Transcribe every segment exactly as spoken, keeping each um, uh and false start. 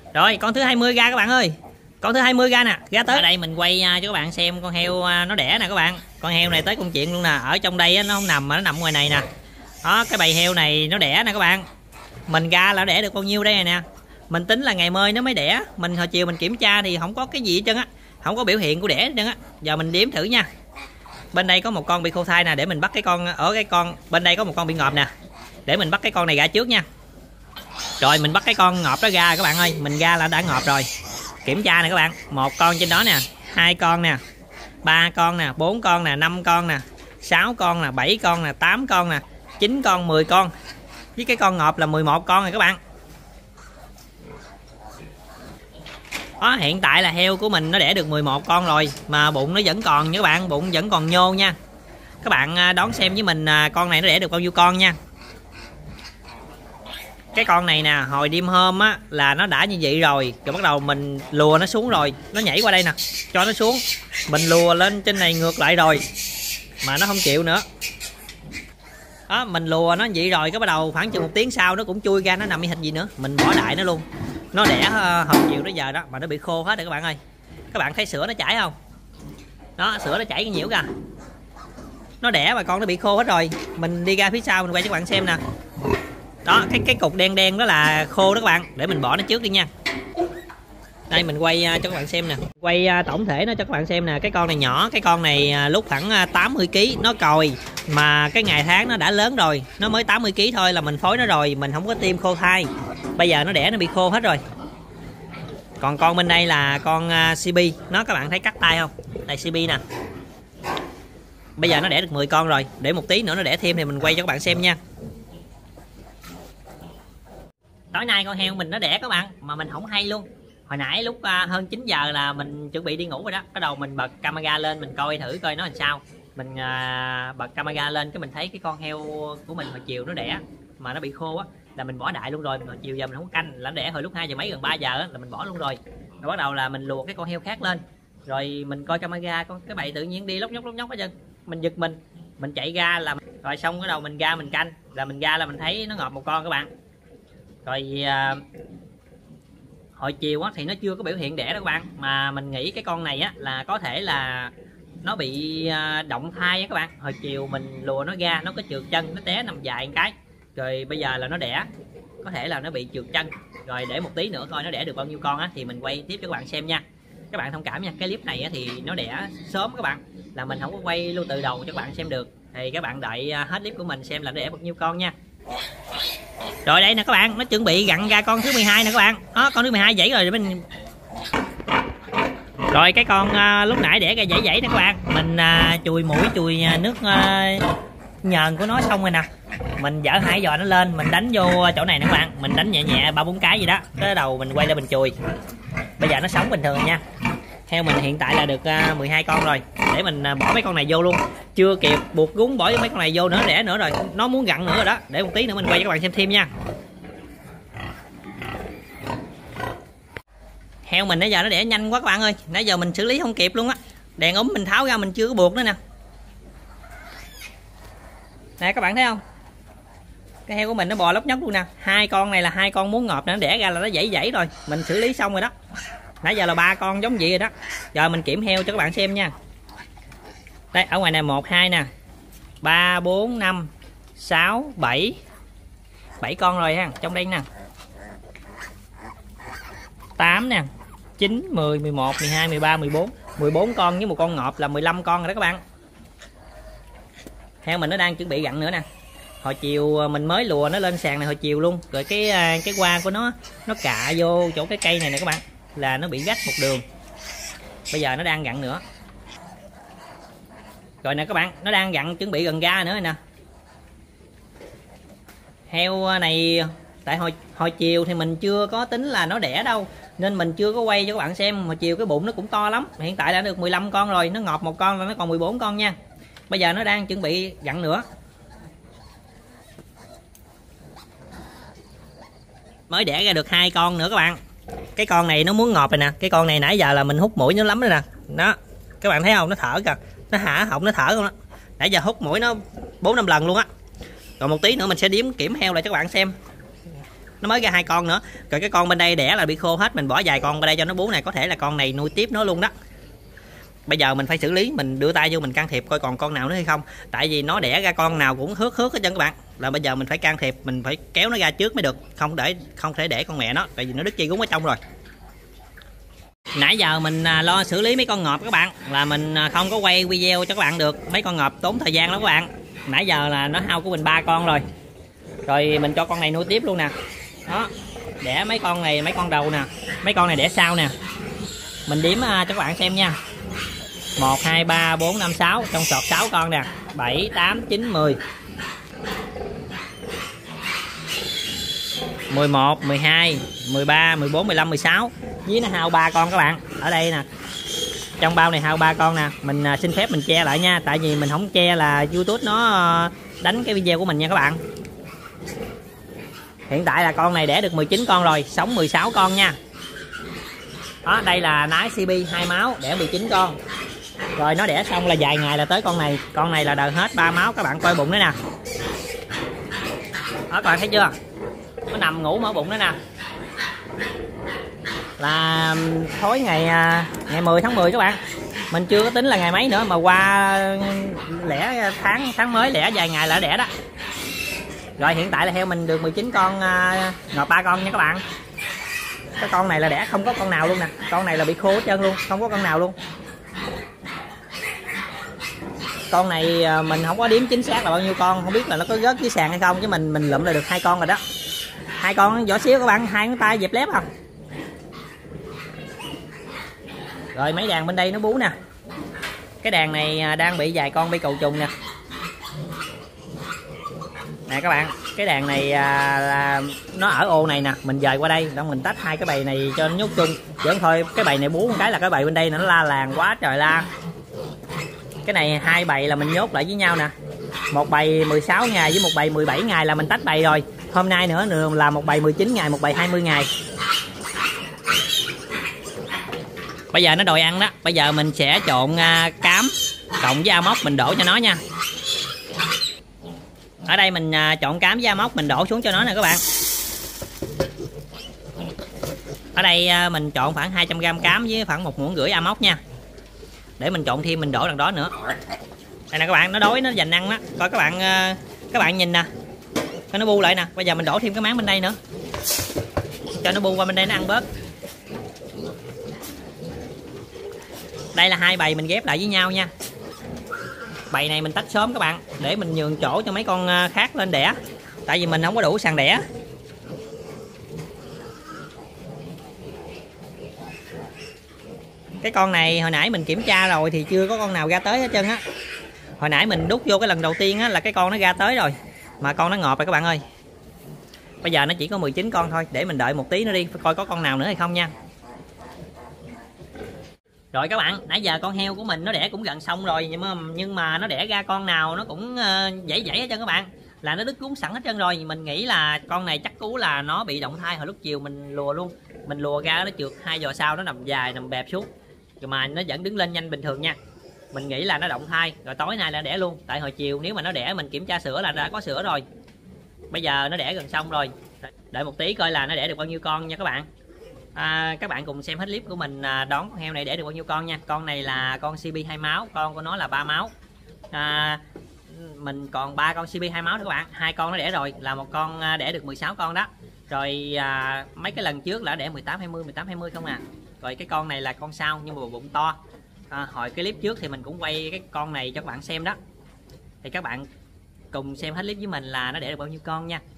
Rồi con thứ hai mươi ra các bạn ơi. Con thứ hai mươi ra nè, ra tới. Ở đây mình quay cho các bạn xem con heo nó đẻ nè các bạn. Con heo này tới công chuyện luôn nè. Ở trong đây nó không nằm mà nó nằm ngoài này nè. Đó, cái bầy heo này nó đẻ nè các bạn. Mình ra là nó đẻ được bao nhiêu đây này nè. Mình tính là ngày mới nó mới đẻ. Mình hồi chiều mình kiểm tra thì không có cái gì hết trơn á. Không có biểu hiện của đẻ hết trơn á. Giờ mình đếm thử nha. Bên đây có một con bị khô thai nè, để mình bắt cái con ở cái con bên đây có một con bị ngợp nè. Để mình bắt cái con này ra trước nha. Rồi mình bắt cái con ngợp đó ra các bạn ơi. Mình ra là đã ngợp rồi. Kiểm tra nè các bạn, một con trên đó nè, hai con nè, ba con nè, bốn con nè, năm con nè, sáu con nè, bảy con nè, tám con nè, chín con, mười con. Với cái con ngợp là mười một con rồi các bạn. Đó, hiện tại là heo của mình nó đẻ được mười một con rồi mà bụng nó vẫn còn nha các bạn, bụng vẫn còn nhô nha. Các bạn đón xem với mình con này nó đẻ được bao nhiêu con nha. Cái con này nè, hồi đêm hôm á là nó đã như vậy rồi, rồi bắt đầu mình lùa nó xuống rồi, nó nhảy qua đây nè, cho nó xuống. Mình lùa lên trên này ngược lại rồi mà nó không chịu nữa. Đó, mình lùa nó vậy rồi, cái bắt đầu khoảng chừng một tiếng sau nó cũng chui ra, nó nằm y hình gì nữa, mình bỏ đại nó luôn. Nó đẻ hồi chiều tới giờ đó mà nó bị khô hết rồi các bạn ơi. Các bạn thấy sữa nó chảy không? Đó, sữa nó chảy nhiễu kìa. Nó đẻ mà con nó bị khô hết rồi. Mình đi ra phía sau mình quay cho các bạn xem nè. Đó, cái cái cục đen đen đó là khô đó các bạn. Để mình bỏ nó trước đi nha. Đây mình quay cho các bạn xem nè. Quay tổng thể nó cho các bạn xem nè. Cái con này nhỏ, cái con này lúc khoảng tám mươi ki lô gam. Nó còi mà cái ngày tháng nó đã lớn rồi. Nó mới tám mươi ki lô gam thôi là mình phối nó rồi. Mình không có tiêm khô thai. Bây giờ nó đẻ nó bị khô hết rồi. Còn con bên đây là con xê bê. Nó các bạn thấy cắt tay không? Đây xê bê nè. Bây giờ nó đẻ được mười con rồi. Để một tí nữa nó đẻ thêm thì mình quay cho các bạn xem nha. Tối nay con heo mình nó đẻ các bạn, mà mình không hay luôn. Hồi nãy lúc uh, hơn chín giờ là mình chuẩn bị đi ngủ rồi đó. Bắt đầu mình bật camera lên mình coi thử coi nó làm sao. Mình uh, bật camera lên cái mình thấy cái con heo của mình hồi chiều nó đẻ mà nó bị khô á, là mình bỏ đại luôn rồi. Hồi chiều giờ mình không có canh, là nó đẻ hồi lúc hai giờ mấy gần ba giờ á, là mình bỏ luôn rồi. Rồi bắt đầu là mình luộc cái con heo khác lên. Rồi mình coi camera, con cái bầy tự nhiên đi lóc nhóc lóc nhóc hết trơn. Mình giật mình, mình chạy ra là rồi xong cái đầu mình ra mình canh, là mình ra là mình thấy nó ngọt một con các bạn. Rồi à, hồi chiều á, thì nó chưa có biểu hiện đẻ đó các bạn. Mà mình nghĩ cái con này á, là có thể là nó bị à, động thai á các bạn. Hồi chiều mình lùa nó ra, nó có trượt chân, nó té nằm dài một cái. Rồi bây giờ là nó đẻ. Có thể là nó bị trượt chân. Rồi để một tí nữa coi nó đẻ được bao nhiêu con á, thì mình quay tiếp cho các bạn xem nha. Các bạn thông cảm nha, cái clip này á, thì nó đẻ sớm các bạn. Là mình không có quay luôn từ đầu cho các bạn xem được. Thì các bạn đợi hết clip của mình xem là nó đẻ bao nhiêu con nha. Rồi đây nè các bạn, nó chuẩn bị gặn ra con thứ mười hai nè các bạn. Đó, con thứ mười hai dãy rồi mình. Rồi cái con uh, lúc nãy đẻ ra dãy dãy nè các bạn. Mình uh, chùi mũi chùi nước uh, nhờn của nó xong rồi nè. Mình dở hai giò nó lên, mình đánh vô chỗ này nè các bạn. Mình đánh nhẹ nhẹ ba bốn cái gì đó. Tới đầu mình quay lên mình chùi. Bây giờ nó sống bình thường nha. Heo mình hiện tại là được uh, mười hai con rồi. Để mình uh, bỏ mấy con này vô luôn. Chưa kịp buộc gúng bỏ mấy con này vô nữa, đẻ nữa rồi. Nó muốn gặn nữa rồi đó. Để một tí nữa mình quay cho các bạn xem thêm nha. Heo mình nãy giờ nó đẻ nhanh quá các bạn ơi. Nãy giờ mình xử lý không kịp luôn á. Đèn ốm mình tháo ra mình chưa có buộc nữa nè. Nè các bạn thấy không? Cái heo của mình nó bò lóc nhóc luôn nè. Hai con này là hai con muốn ngọt nè, nó đẻ ra là nó dãy dãy rồi. Mình xử lý xong rồi đó. Nãy giờ là ba con giống vậy rồi đó. Giờ mình kiểm heo cho các bạn xem nha. Đây ở ngoài này một hai nè, ba bốn năm sáu bảy bảy con rồi ha. Trong đây nè tám nè, chín, mười, mười một, mười hai, mười ba, mười bốn, mười bốn con với một con ngọt là mười lăm con rồi đó các bạn. Heo mình nó đang chuẩn bị gặn nữa nè. Hồi chiều mình mới lùa nó lên sàn này hồi chiều luôn. Rồi cái cái hoa của nó nó cạ vô chỗ cái cây này nè các bạn, là nó bị rách một đường. Bây giờ nó đang gặn nữa. Rồi nè các bạn, nó đang gặn chuẩn bị gần ra nữa nè. Heo này tại hồi hồi chiều thì mình chưa có tính là nó đẻ đâu, nên mình chưa có quay cho các bạn xem. Hồi chiều cái bụng nó cũng to lắm. Hiện tại đã được mười lăm con rồi, nó ngọt một con là nó còn mười bốn con nha. Bây giờ nó đang chuẩn bị gặn nữa. Mới đẻ ra được hai con nữa các bạn. Cái con này nó muốn ngọt rồi nè. Cái con này nãy giờ là mình hút mũi nó lắm rồi nè. Đó, các bạn thấy không, nó thở kìa. Nó hả họng nó thở không đó. Nãy giờ hút mũi nó bốn năm lần luôn á. Còn một tí nữa mình sẽ đếm kiểm heo lại cho các bạn xem. nó mới ra hai con nữa. Rồi cái con bên đây đẻ là bị khô hết, mình bỏ vài con bên đây cho nó bú này, có thể là con này nuôi tiếp nó luôn đó. Bây giờ mình phải xử lý, mình đưa tay vô mình can thiệp coi còn con nào nữa hay không, tại vì nó đẻ ra con nào cũng hước hước hết trơn các bạn. Là bây giờ mình phải can thiệp, mình phải kéo nó ra trước mới được, không để không thể để con mẹ nó, tại vì nó đứt dây rúng ở trong rồi. Nãy giờ mình lo xử lý mấy con ngộp các bạn, là mình không có quay video cho các bạn được, mấy con ngộp tốn thời gian lắm các bạn. Nãy giờ là nó hao của mình ba con rồi, rồi mình cho con này nuôi tiếp luôn nè. Đó, đẻ mấy con này, mấy con đầu nè, mấy con này đẻ sau nè. Mình đếm cho các bạn xem nha. Một, hai, ba, bốn, năm, sáu, trong sọt sáu con nè. Bảy, tám, chín, mười, mười một, mười hai, mười ba, mười bốn, mười lăm, mười sáu. Với nó hao ba con các bạn. Ở đây nè, trong bao này hao ba con nè. Mình xin phép mình che lại nha, tại vì mình không che là YouTube nó đánh cái video của mình nha các bạn. Hiện tại là con này đẻ được mười chín con rồi, sống mười sáu con nha. Đó, đây là nái xê bê hai máu, đẻ mười chín con. Rồi nó đẻ xong là vài ngày là tới con này. Con này là đợi hết ba máu, các bạn coi bụng đấy nè. Đó các bạn thấy chưa, nó nằm ngủ mở bụng đó nè. Là thối ngày ngày mười tháng mười các bạn. Mình chưa có tính là ngày mấy nữa, mà qua lẻ tháng tháng mới lẻ vài ngày là đẻ đó. Rồi hiện tại là heo mình được mười chín con, ngọt ba con nha các bạn. Cái con này là đẻ không có con nào luôn nè. Con này là bị khô hết trơn luôn, không có con nào luôn. Con này mình không có đếm chính xác là bao nhiêu con, không biết là nó có rớt dưới sàn hay không, chứ mình mình lụm là được hai con rồi đó. Hai con nhỏ xíu các bạn, hai ngón tay dẹp lép không. Rồi mấy đàn bên đây nó bú nè. Cái đàn này đang bị vài con bị cầu trùng nè. Nè các bạn, cái đàn này à, là nó ở ô này nè, mình dời qua đây, đó mình tách hai cái bầy này cho nó nhốt chung. Chứ không thôi cái bầy này bú một cái là cái bầy bên đây nó la làng quá trời la. Cái này hai bầy là mình nhốt lại với nhau nè. Một bầy mười sáu ngày với một bầy mười bảy ngày là mình tách bầy rồi. Hôm nay nữa là một bầy mười chín ngày, một bầy hai mươi ngày. Bây giờ nó đòi ăn đó, bây giờ mình sẽ trộn cám cộng với amok mình đổ cho nó nha. Ở đây mình trộn cám với amok mình đổ xuống cho nó nè các bạn. Ở đây mình trộn khoảng hai trăm gam cám với khoảng một muỗng rưỡi amok nha. Để mình trộn thêm mình đổ đằng đó nữa. Đây nè các bạn, nó đói nó dành ăn đó. Coi các bạn các bạn nhìn nè. Cho nó bu lại nè. Bây giờ mình đổ thêm cái máng bên đây nữa. Cho nó bu qua bên đây nó ăn bớt. Đây là hai bầy mình ghép lại với nhau nha. Bầy này mình tách sớm các bạn, để mình nhường chỗ cho mấy con khác lên đẻ. Tại vì mình không có đủ sàn đẻ. Cái con này hồi nãy mình kiểm tra rồi thì chưa có con nào ra tới hết trơn á. Hồi nãy mình đút vô cái lần đầu tiên á là cái con nó ra tới rồi. Mà con nó ngọt rồi các bạn ơi. Bây giờ nó chỉ có mười chín con thôi, để mình đợi một tí nữa đi, coi có con nào nữa hay không nha. Rồi các bạn, nãy giờ con heo của mình nó đẻ cũng gần xong rồi, nhưng mà, nhưng mà nó đẻ ra con nào nó cũng uh, dãy dãy hết trơn các bạn. Là nó đứt cuốn sẵn hết trơn rồi. Mình nghĩ là con này chắc cú là nó bị động thai hồi lúc chiều mình lùa luôn. Mình lùa ra nó trượt hai giờ sau nó nằm dài nằm bẹp xuống. Rồi mà nó vẫn đứng lên nhanh bình thường nha. Mình nghĩ là nó động thai, rồi tối nay là đẻ luôn. Tại hồi chiều nếu mà nó đẻ mình kiểm tra sữa là đã có sữa rồi. Bây giờ nó đẻ gần xong rồi. Đợi một tí coi là nó đẻ được bao nhiêu con nha các bạn. À, các bạn cùng xem hết clip của mình đón con heo này đẻ được bao nhiêu con nha. Con này là con xê bê hai máu, con của nó là ba máu. À, mình còn ba con xê bê hai máu nữa các bạn. Hai con nó đẻ rồi, là một con đẻ được mười sáu con đó. Rồi à, mấy cái lần trước là đẻ mười tám hai mươi, mười tám hai mươi không à. Rồi cái con này là con sau nhưng mà bụng to. À, hồi cái clip trước thì mình cũng quay cái con này cho các bạn xem đó. Thì các bạn cùng xem hết clip với mình là nó đẻ được bao nhiêu con nha.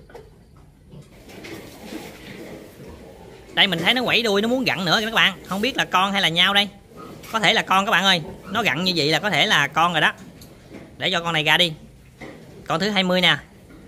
Đây mình thấy nó quẩy đuôi, nó muốn gặn nữa các bạn. Không biết là con hay là nhau đây. Có thể là con các bạn ơi. Nó gặn như vậy là có thể là con rồi đó. Để cho con này ra đi. Con thứ hai mươi nè.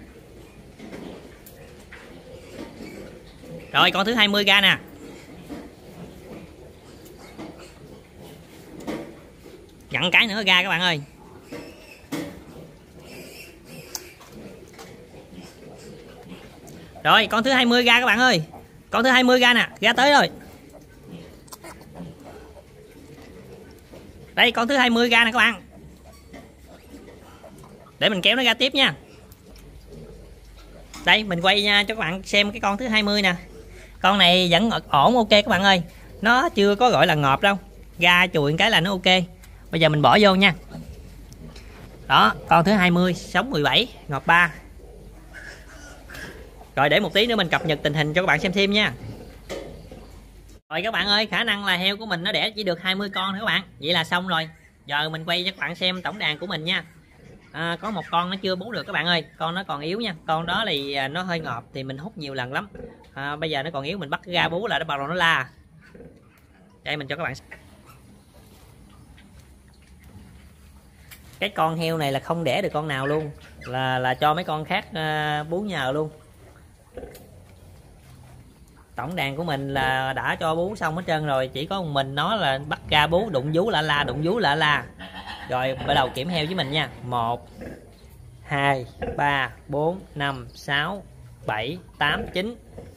Rồi con thứ hai mươi ra nè. Gặn cái nữa ra các bạn ơi. Rồi con thứ hai mươi ra các bạn ơi. Con thứ hai mươi ra nè, ra tới rồi. Đây con thứ hai mươi ra nè các bạn. Để mình kéo nó ra tiếp nha. Đây mình quay nha cho các bạn xem cái con thứ hai mươi nè. Con này vẫn ổn, ok các bạn ơi. Nó chưa có gọi là ngọt đâu, ra chùi cái là nó ok. Bây giờ mình bỏ vô nha. Đó, con thứ hai mươi sống mười bảy, ngọt ba. Rồi để một tí nữa mình cập nhật tình hình cho các bạn xem thêm nha. Rồi các bạn ơi, khả năng là heo của mình nó đẻ chỉ được hai mươi con nữa các bạn. Vậy là xong rồi. Giờ mình quay cho các bạn xem tổng đàn của mình nha. À, có một con nó chưa bú được các bạn ơi, con nó còn yếu nha. Con đó thì nó hơi ngọt thì mình hút nhiều lần lắm. À, bây giờ nó còn yếu, mình bắt ra bú là nó bắt đầu nó la. Đây mình cho các bạn. Cái con heo này là không đẻ được con nào luôn, là là cho mấy con khác uh, bú nhờ luôn. Tổng đàn của mình là đã cho bú xong hết trơn rồi, chỉ có một mình nó là bắt ra bú, đụng vú la la, đụng vú la la. Rồi bắt đầu kiểm heo với mình nha. Một, hai, ba, bốn, năm, sáu, bảy, tám, chín.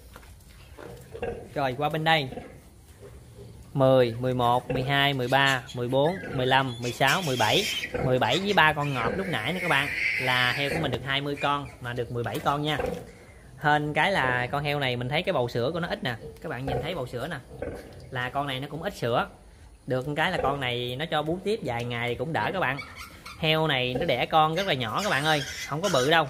Rồi qua bên đây mười, mười một, mười hai, mười ba, mười bốn, mười lăm, mười sáu, mười bảy. mười bảy với ba con ngọt lúc nãy nữa các bạn, là heo của mình được hai mươi con mà được mười bảy con nha. Hên cái là con heo này mình thấy cái bầu sữa của nó ít nè. Các bạn nhìn thấy bầu sữa nè, là con này nó cũng ít sữa. Được cái là con này nó cho bú tiếp vài ngày thì cũng đỡ các bạn. Heo này nó đẻ con rất là nhỏ các bạn ơi, không có bự đâu.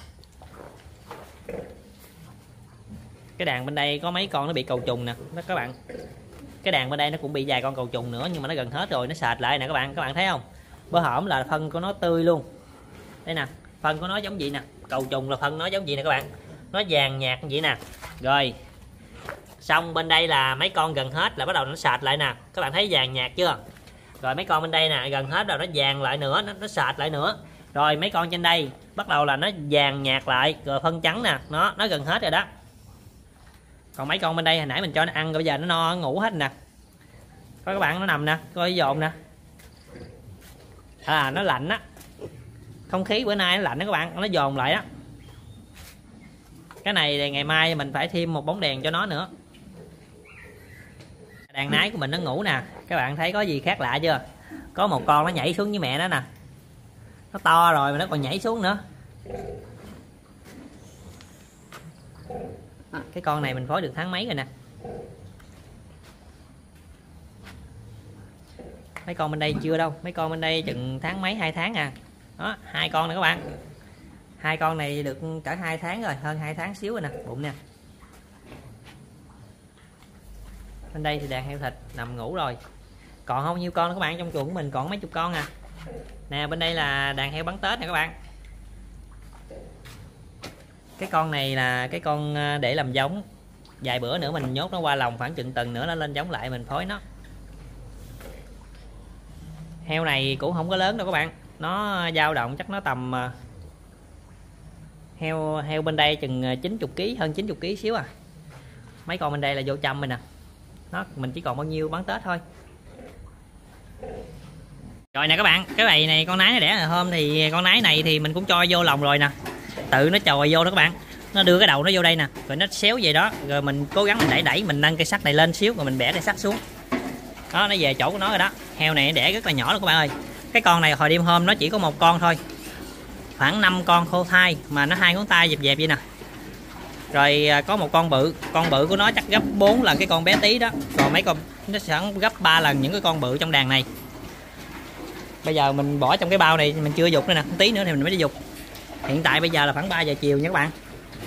Cái đàn bên đây có mấy con nó bị cầu trùng nè đó các bạn. Cái đàn bên đây nó cũng bị vài con cầu trùng nữa, nhưng mà nó gần hết rồi, nó sệt lại nè các bạn. Các bạn thấy không? Bữa hổm là phân của nó tươi luôn. Đây nè, phân của nó giống gì nè. Cầu trùng là phân nó giống gì nè các bạn. Nó vàng nhạt như vậy nè. Rồi xong bên đây là mấy con gần hết là bắt đầu nó sệt lại nè. Các bạn thấy vàng nhạt chưa? Rồi mấy con bên đây nè gần hết rồi nó vàng lại nữa, nó, nó sệt lại nữa. Rồi mấy con trên đây bắt đầu là nó vàng nhạt lại, rồi phân trắng nè, nó nó gần hết rồi đó. Còn mấy con bên đây hồi nãy mình cho nó ăn rồi, bây giờ nó no, nó ngủ hết nè. Coi các bạn, nó nằm nè, coi dồn nè. À nó lạnh á. Không khí bữa nay nó lạnh đó các bạn, nó dồn lại á. Cái này thì ngày mai mình phải thêm một bóng đèn cho nó nữa. Đàn nái của mình nó ngủ nè. Các bạn thấy có gì khác lạ chưa? Có một con nó nhảy xuống với mẹ nó nè. Nó to rồi mà nó còn nhảy xuống nữa. Cái con này mình phối được tháng mấy rồi nè. Mấy con bên đây chưa đâu, mấy con bên đây chừng tháng mấy, hai tháng à. Đó, hai con nè các bạn. Hai con này được cả hai tháng rồi, hơn hai tháng xíu rồi nè, bụng nè. Bên đây thì đàn heo thịt nằm ngủ rồi. Còn không nhiêu con nữa các bạn, trong chuồng của mình còn mấy chục con à. Nè bên đây là đàn heo bắn Tết nè các bạn. Cái con này là cái con để làm giống. Vài bữa nữa mình nhốt nó qua lồng, khoảng chừng tuần nữa nó lên giống lại mình phối nó. Heo này cũng không có lớn đâu các bạn. Nó dao động chắc nó tầm heo heo bên đây chừng chín mươi ký, hơn chín mươi ký xíu à. Mấy con bên đây là vô trăm rồi nè. Nó mình chỉ còn bao nhiêu bán Tết thôi. Rồi nè các bạn, cái bầy này con nái nó đẻ hồi hôm thì con nái này thì mình cũng cho vô lòng rồi nè. Tự nó chồi vô đó các bạn. Nó đưa cái đầu nó vô đây nè, rồi nó xéo về đó, rồi mình cố gắng mình đẩy đẩy, mình nâng cây sắt này lên xíu rồi mình bẻ cây sắt xuống. Đó, nó về chỗ của nó rồi đó. Heo này nó đẻ rất là nhỏ luôn các bạn ơi. Cái con này hồi đêm hôm nó chỉ có một con thôi. Khoảng năm con khô thai mà nó hai ngón tay dẹp dẹp vậy nè. Rồi có một con bự, con bự của nó chắc gấp bốn lần cái con bé tí đó. Còn mấy con nó sẽ gấp ba lần những cái con bự trong đàn này. Bây giờ mình bỏ trong cái bao này mình chưa dục nữa nè, tí nữa thì mình mới đi dục. Hiện tại bây giờ là khoảng ba giờ chiều nha các bạn.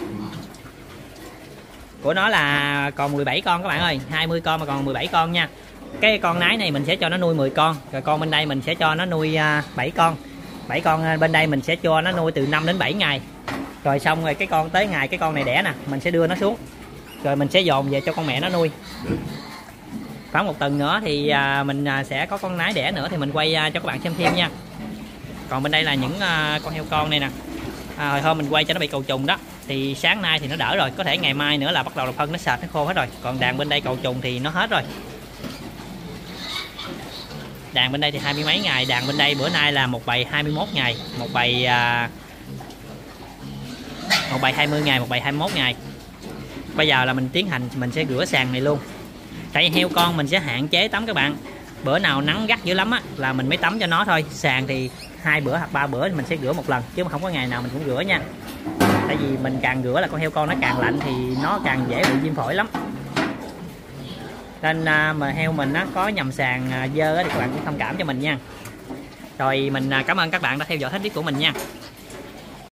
Của nó là còn mười bảy con các bạn ơi, hai mươi con mà còn mười bảy con nha. Cái con nái này mình sẽ cho nó nuôi mười con, rồi con bên đây mình sẽ cho nó nuôi bảy con. bảy con bên đây mình sẽ cho nó nuôi từ năm đến bảy ngày. Rồi xong rồi cái con tới ngày cái con này đẻ nè, mình sẽ đưa nó xuống. Rồi mình sẽ dồn về cho con mẹ nó nuôi. Khoảng một tuần nữa thì mình sẽ có con nái đẻ nữa thì mình quay cho các bạn xem thêm nha. Còn bên đây là những con heo con này nè. À, hồi hôm mình quay cho nó bị cầu trùng đó, thì sáng nay thì nó đỡ rồi, có thể ngày mai nữa là bắt đầu là phân nó sạch, nó khô hết rồi. Còn đàn bên đây cầu trùng thì nó hết rồi. Đàn bên đây thì hai mươi mấy ngày, đàn bên đây bữa nay là một bầy hai mươi mốt ngày, một bầy à, một bầy hai mươi ngày, một bầy hai mươi mốt ngày. Bây giờ là mình tiến hành mình sẽ rửa sàn này luôn. Tại heo con mình sẽ hạn chế tắm các bạn. Bữa nào nắng gắt dữ lắm á là mình mới tắm cho nó thôi. Sàn thì hai bữa hoặc ba bữa mình sẽ rửa một lần, chứ không có ngày nào mình cũng rửa nha. tại vì mình càng rửa là con heo con nó càng lạnh thì nó càng dễ bị viêm phổi lắm. Nên à, mà heo mình nó có nhầm sàn à, dơ thì các bạn cũng thông cảm cho mình nha. Rồi mình à, cảm ơn các bạn đã theo dõi hết clip của mình nha.